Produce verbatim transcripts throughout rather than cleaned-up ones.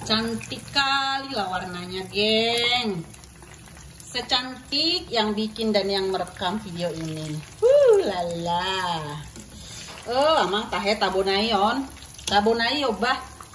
Cantik kali lah warnanya, geng. Secantik yang bikin dan yang merekam video ini. Uh, lala. Oh, amang tahe tabonayon. Tabonayo bah.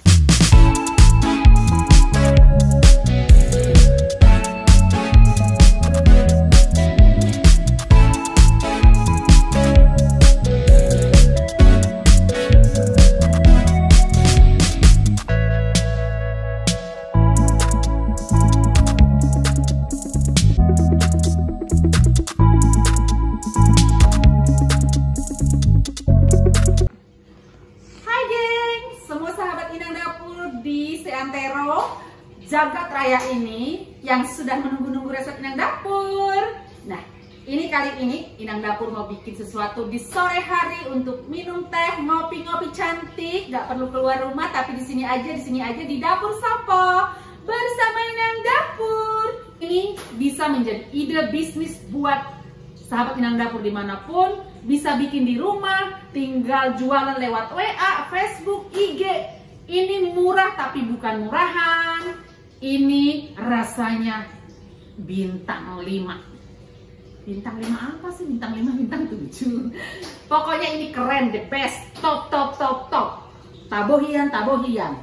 Jagat raya ini yang sudah menunggu-nunggu resep Inang Dapur. Nah, ini kali ini Inang Dapur mau bikin sesuatu di sore hari untuk minum teh, ngopi-ngopi cantik, gak perlu keluar rumah, tapi di sini aja, di sini aja di Dapur Sapo bersama Inang Dapur. Ini bisa menjadi ide bisnis buat sahabat Inang Dapur dimanapun, bisa bikin di rumah, tinggal jualan lewat W A, Facebook, I G. Ini murah tapi bukan murahan. Ini rasanya bintang lima. Bintang lima apa sih? Bintang lima, bintang tujuh. Pokoknya ini keren, the best, top, top, top, top. Tabohian, tabohian.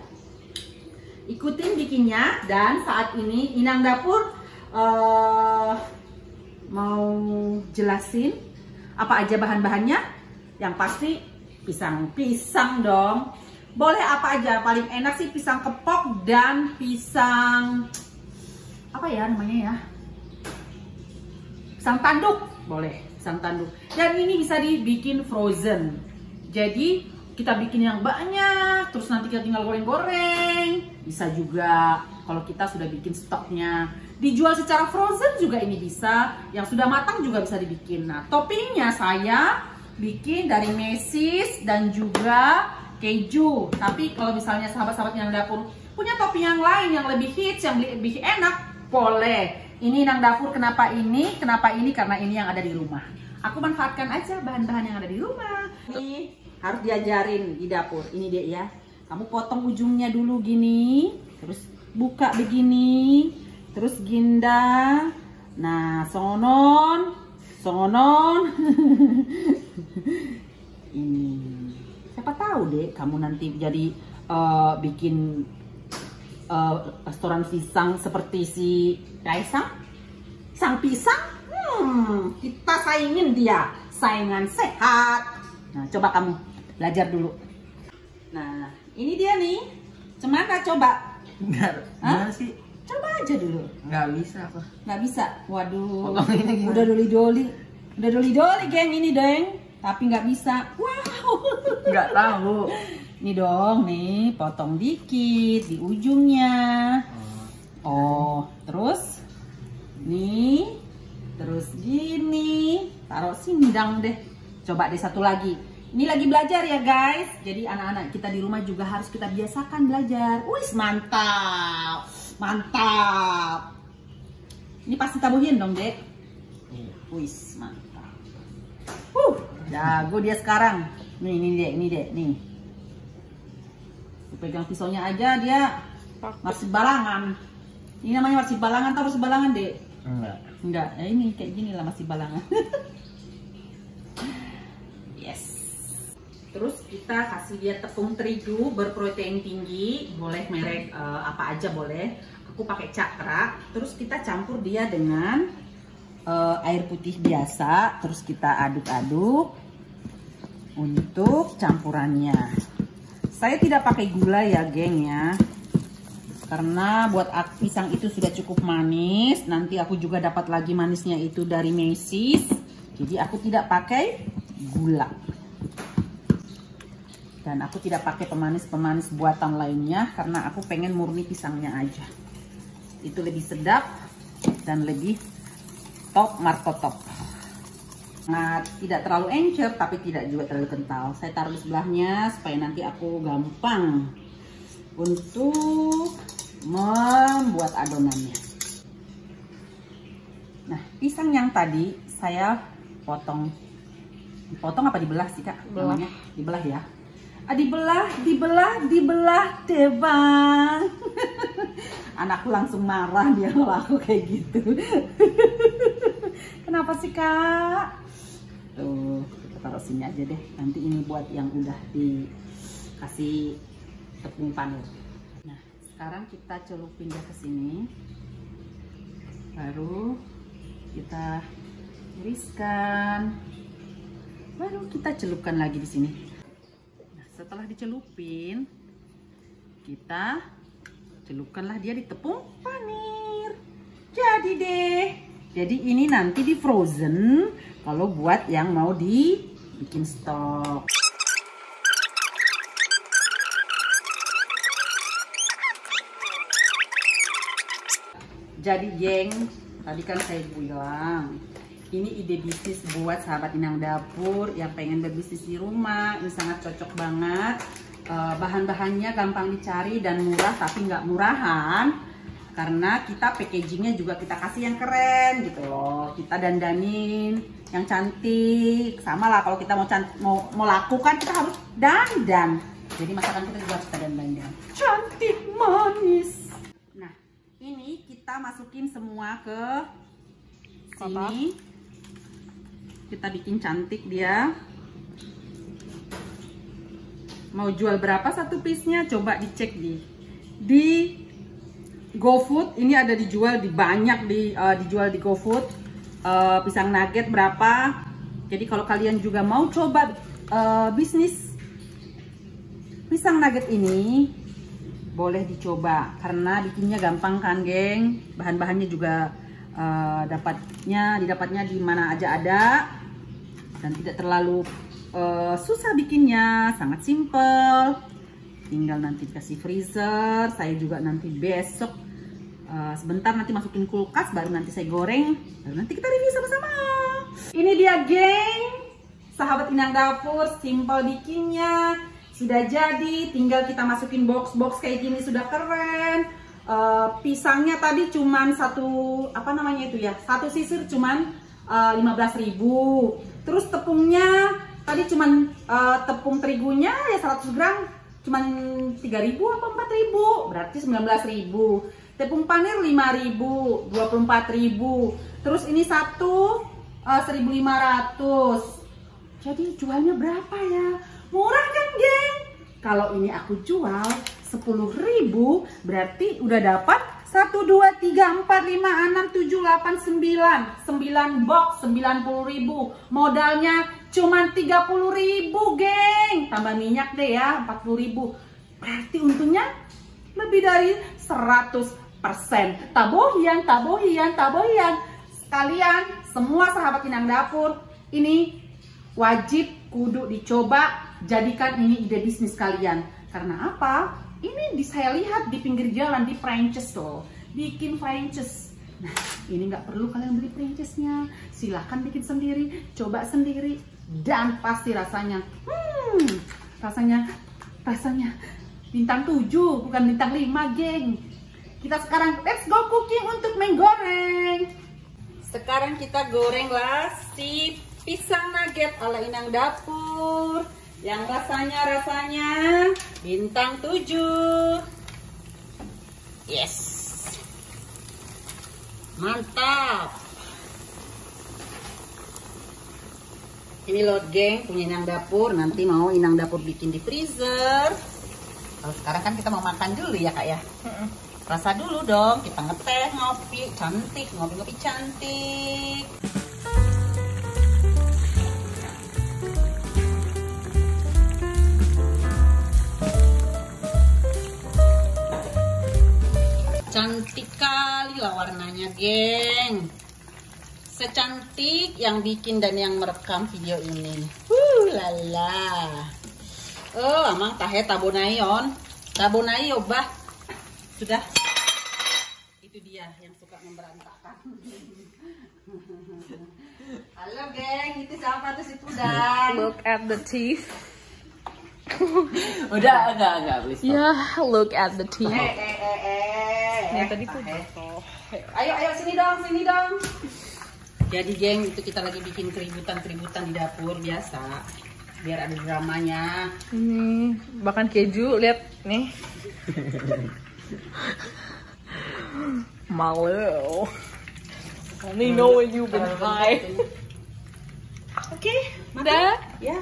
Ikutin bikinnya. Dan saat ini Inang Dapur uh, mau jelasin apa aja bahan-bahannya. Yang pasti pisang-pisang dong. Boleh apa aja, paling enak sih pisang kepok dan pisang apa ya namanya ya, pisang tanduk, boleh pisang tanduk. Dan ini bisa dibikin frozen, jadi kita bikin yang banyak terus nanti kita tinggal goreng-goreng. Bisa juga kalau kita sudah bikin stoknya dijual secara frozen juga, ini bisa, yang sudah matang juga bisa dibikin. Nah, toppingnya saya bikin dari mesis dan juga keju. Tapi kalau misalnya sahabat-sahabat yang Dapur punya topping yang lain yang lebih hits, yang lebih enak, boleh. Ini Inang Dapur kenapa ini? Kenapa ini? Karena ini yang ada di rumah. Aku manfaatkan aja bahan-bahan yang ada di rumah. Ini harus diajarin di dapur. Ini dia ya. Kamu potong ujungnya dulu gini, terus buka begini, terus ginda. Nah, songonon, songonon. Ini. Siapa tahu deh kamu nanti jadi uh, bikin uh, restoran pisang seperti si Kaisang, sang pisang. Hmm, kita saingin dia, saingan sehat. Nah, coba kamu belajar dulu. Nah, ini dia nih. Cemana coba? Enggak, gimana sih? Coba aja dulu. Nggak bisa apa? Nggak bisa. Waduh. Potonginnya Udah doli-doli. Udah doli-doli geng ini, Deng. Tapi nggak bisa. Wow. Nggak tahu. Ini dong, nih potong dikit di ujungnya. Oh, terus nih, terus gini, taruh sini dang deh. Coba deh satu lagi. Ini lagi belajar ya guys. Jadi anak-anak kita di rumah juga harus kita biasakan belajar. Wih, mantap, mantap. Ini pasti tabuhin dong dek. Wih, mantap. Uh, jago dia sekarang. Nih, ini dek, ini dek, nih. Pegang pisaunya aja dia masih balangan. Ini namanya masih balangan, tahu masih balangan dek? Enggak. Enggak, ya ini kayak gini lah masih balangan. Yes. Terus kita kasih dia tepung terigu berprotein tinggi, boleh merek uh, apa aja boleh. Aku pakai Cakra. Terus kita campur dia dengan uh, air putih biasa. Terus kita aduk-aduk untuk campurannya. Saya tidak pakai gula ya geng ya, karena buat pisang itu sudah cukup manis. Nanti aku juga dapat lagi manisnya itu dari mesis. Jadi aku tidak pakai gula. Dan aku tidak pakai pemanis-pemanis buatan lainnya, karena aku pengen murni pisangnya aja. Itu lebih sedap dan lebih top markotop. Nah, tidak terlalu encer tapi tidak juga terlalu kental. Saya taruh di sebelahnya supaya nanti aku gampang untuk membuat adonannya. Nah, pisang yang tadi saya potong. Potong apa dibelah sih kak? Belah. Dibelah ya. Ah, dibelah, dibelah, dibelah, tebang. Anakku langsung marah dia kalau aku kayak gitu. Kenapa sih kak? Tuh, kita taruh sini aja deh. Nanti ini buat yang udah dikasih tepung panir. Nah, sekarang kita celupin dia ke sini. Baru kita iriskan. Baru kita celupkan lagi di sini. Nah, setelah dicelupin, kita celupkanlah dia di tepung panir. Jadi deh. Jadi ini nanti di frozen kalau buat yang mau dibikin stok. Jadi geng, tadi kan saya bilang ini ide bisnis buat sahabat Inang Dapur yang pengen berbisnis di rumah. Ini sangat cocok banget. Uh, bahan-bahannya gampang dicari dan murah, tapi nggak murahan. Karena kita packagingnya juga kita kasih yang keren gitu loh. Kita dandanin yang cantik. Sama lah kalau kita mau mau, mau lakukan kita harus dandan. Jadi masakan kita juga harus kita dandan. Cantik manis. Nah, ini kita masukin semua ke sini. Kita bikin cantik dia. Mau jual berapa satu piece-nya? Coba dicek di di GoFood. Ini ada dijual di banyak di uh, dijual di GoFood. Uh, pisang nugget berapa? Jadi kalau kalian juga mau coba uh, bisnis pisang nugget ini, boleh dicoba karena bikinnya gampang kan, geng. Bahan-bahannya juga uh, dapatnya didapatnya di mana aja ada dan tidak terlalu uh, susah bikinnya, sangat simple. Tinggal nanti kasih freezer. Saya juga nanti besok uh, sebentar nanti masukin kulkas, baru nanti saya goreng, baru nanti kita review sama-sama. Ini dia geng, sahabat Inang Dapur, simple bikinnya. Sudah jadi, tinggal kita masukin box-box kayak gini, sudah keren. Uh, pisangnya tadi cuman satu, apa namanya itu ya, satu sisir cuman uh, lima belas ribu. Terus tepungnya tadi cuman uh, tepung terigunya ya seratus gram cuman tiga ribu apa empat ribu, berarti sembilan belas ribu. Tepung panir lima ribu, dua puluh empat ribu. Terus ini satu uh, seribu lima ratus. Jadi jualnya berapa ya? Murah kan, geng? Kalau ini aku jual sepuluh ribu, berarti udah dapat satu, dua, tiga, empat, lima, enam, tujuh, delapan, sembilan. sembilan box, sembilan puluh ribu. Modalnya cuma tiga puluh ribu, geng. Tambah minyak deh ya, empat puluh ribu. Berarti untungnya lebih dari seratus persen. Tabohian, tabohian, tabohian. Sekalian, semua sahabat Inang Dapur, ini wajib kudu dicoba. Jadikan ini ide bisnis kalian. Karena apa? Ini di, saya lihat di pinggir jalan di Prancis loh, bikin Prancis. Nah, ini nggak perlu kalian beli Prancisnya. Silahkan bikin sendiri, coba sendiri, dan pasti rasanya, hmm, rasanya, rasanya bintang tujuh bukan bintang lima, geng. Kita sekarang let's go cooking untuk menggoreng. Sekarang kita gorenglah si pisang nugget ala Inang Dapur. Yang rasanya rasanya bintang tujuh. Yes. Mantap. Ini loh, geng, punya Inang Dapur. Nanti mau Inang Dapur bikin di freezer. Kalau sekarang kan kita mau makan dulu ya, Kak ya. Rasa dulu dong. Kita ngeteh, ngopi, cantik, ngopi-ngopi cantik. Cantik kali lah warnanya, geng. Secantik yang bikin dan yang merekam video ini. Wuh lala. Oh, amang tahe tabonayon. Tabonayo bah. Sudah. Itu dia yang suka memberantakan. Halo, geng. Itu siapa tuh si Tudan? Look at the teeth. Udah, enggak, enggak, please. Yeah, look at the teeth. Eh, eh, eh, eh. Yang tadi tuh jatuh. Ayo, ayo, sini dong, sini dong. Jadi, geng, itu kita lagi bikin keributan-keributan di dapur biasa. Biar ada dramanya. Ini bahkan keju, lihat nih. Malu. Only know when you've been high. Oke, Udah? ya.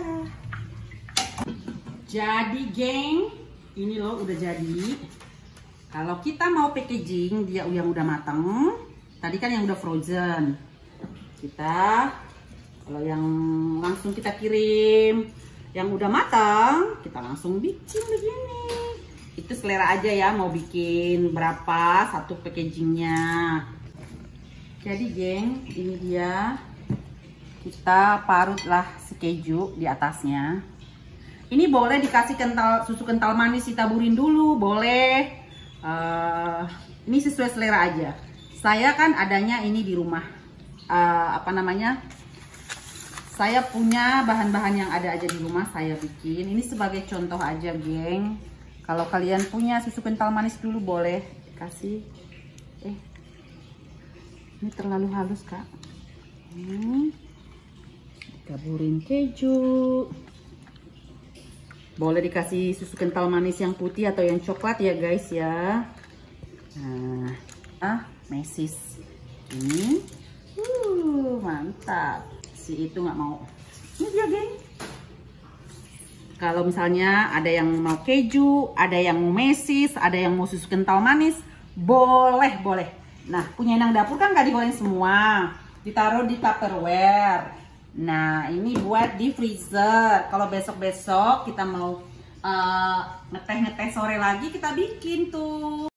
Jadi, geng, ini loh udah jadi. Kalau kita mau packaging dia yang udah matang, tadi kan yang udah frozen. Kita kalau yang langsung kita kirim yang udah matang, kita langsung bikin begini. Itu selera aja ya, mau bikin berapa satu packagingnya. Jadi geng, ini dia. Kita parutlah si keju di atasnya. Ini boleh dikasih kental, susu kental manis ditaburin dulu, boleh. Uh, ini sesuai selera aja. Saya kan adanya ini di rumah. Uh, apa namanya? Saya punya bahan-bahan yang ada aja di rumah, saya bikin. Ini sebagai contoh aja, geng. Kalau kalian punya susu kental manis dulu boleh kasih. Eh, ini terlalu halus, Kak. Hmm. Taburin keju. Boleh dikasih susu kental manis yang putih atau yang coklat ya, guys ya. Nah, ah, mesis. Ini, uh, mantap. Si itu nggak mau. Ini dia, geng. Kalau misalnya ada yang mau keju, ada yang mau mesis, ada yang mau susu kental manis, boleh, boleh. Nah, punya Inang Dapur kan nggak digoreng semua, ditaruh di Tupperware. Nah, ini buat di freezer. Kalau besok-besok kita mau uh, ngeteh-ngeteh sore lagi, kita bikin tuh.